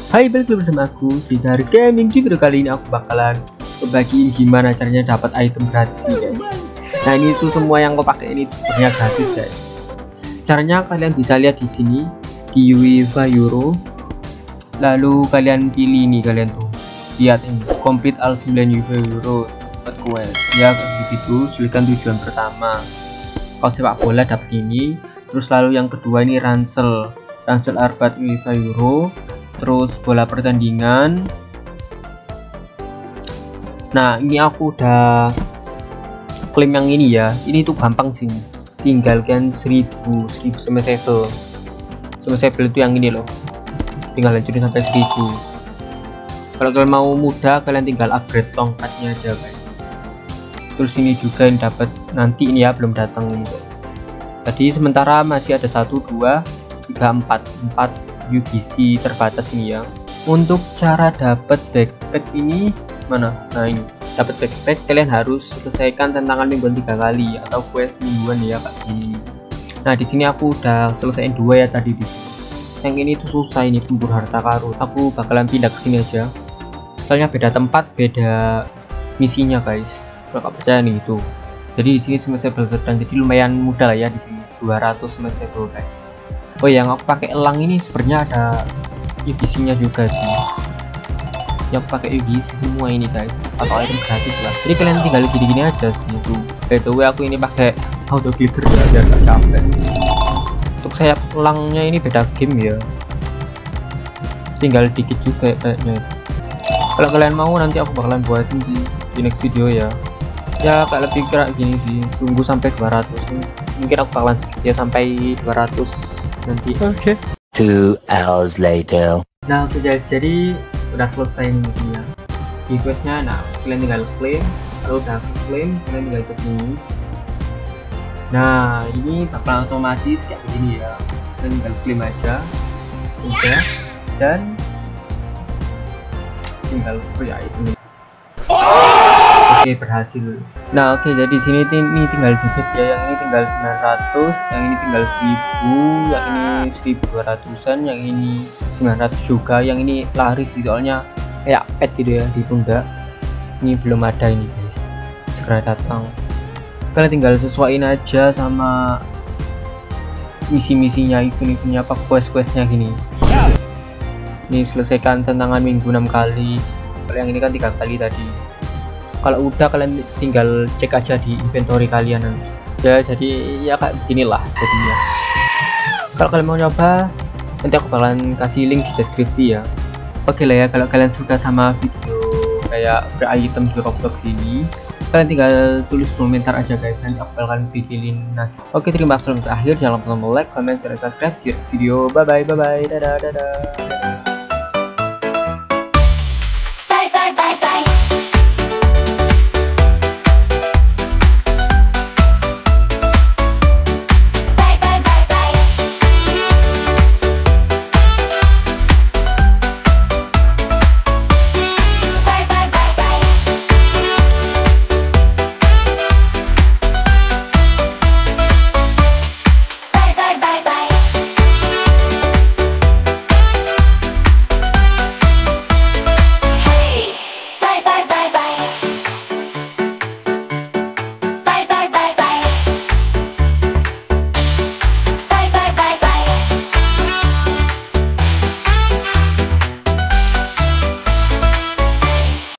Hai, balik lagi bersama aku Sinar Gaming. Di video kali ini aku bakalan bagiin gimana caranya dapat item gratis nih guys. Nah ini tuh semua yang aku pakai ini punya gratis guys. Caranya kalian bisa lihat di sini di UEFA Euro. Lalu kalian pilih ini, kalian tuh lihat ini complete all 9 UEFA Euro dapat quest ya begitu. Silakan tujuan pertama kalau sepak bola dapat ini, terus lalu yang kedua ini ransel Arbat UEFA Euro, terus bola pertandingan. Nah ini aku udah klaim yang ini ya, ini tuh gampang sih, tinggal kan 1000 semesebel itu yang ini loh, tinggal lanjutin sampai 1000. Kalau kalian mau mudah kalian tinggal upgrade tongkatnya aja guys. Terus ini juga yang dapat nanti ini ya, belum datang ini guys. Tadi sementara masih ada 1 2 3 4 UGC terbatas ini ya. Untuk cara dapat backpack ini mana? Nah ini dapat backpack kalian harus selesaikan tantangan mingguan 3 kali atau quest mingguan ya kayak gini. Nah di sini aku udah selesaiin 2 ya tadi di sini. Yang ini tuh susah, ini pemburu harta karun. Aku bakalan pindah ke sini aja. Soalnya beda tempat, beda misinya guys. Kalau nggak percaya nih itu. Jadi di sini semesebel sedang, jadi lumayan mudah lah ya di sini. 200 semesebel guys. Oh yang aku pakai elang ini sebenarnya ada UGC-nya juga sih. Yang pakai UGC semua ini guys, atau item gratis lah. Jadi kalian tinggal gini-gini aja sih itu. By the way aku ini pakai auto clicker ya biar gak capek. Untuk sayap elangnya ini beda game ya. Tinggal dikit juga kayaknya. Kalau kalian mau nanti aku bakalan buatin di next video ya. Ya kayak lebih kira gini sih, tunggu sampai 200. Mungkin aku bakalan skip ya sampai 200 nanti. Oke. 2 hours later. Nah oke guys, jadi udah selesai nih ya questnya. Nah kalian tinggal claim, kalau udah claim kalian tinggal cek ini. Nah ini bakal otomatis kayak begini ya, kalian tinggal claim aja udah, dan tinggal itu. Oke berhasil. Nah oke, jadi sini ini tinggal dikit ya, yang ini tinggal 900, yang ini tinggal 1000, yang ini 1200-an, yang ini 900 juga, yang ini lari sih soalnya kayak pet gitu ya, ditunda. Ini belum ada ini guys, segera datang. Kalian tinggal sesuaiin aja sama misi-misinya, event-eventnya apa, quest-questnya gini. Ini selesaikan tantangan minggu 6 kali, kalau yang ini kan 3 kali tadi. Kalau udah kalian tinggal cek aja di inventory kalian nanti ya. Jadi ya kayak beginilah jadinya. Kalau kalian mau nyoba nanti aku bakalan kasih link di deskripsi ya. Oke lah ya, kalau kalian suka sama video kayak beritem di Roblox ini, kalian tinggal tulis komentar aja guys, nanti aku bakalan bikinin. Nah oke, terima kasih sampai akhir. Jangan lupa like, comment, share, subscribe. See you next video. Bye bye, dadah.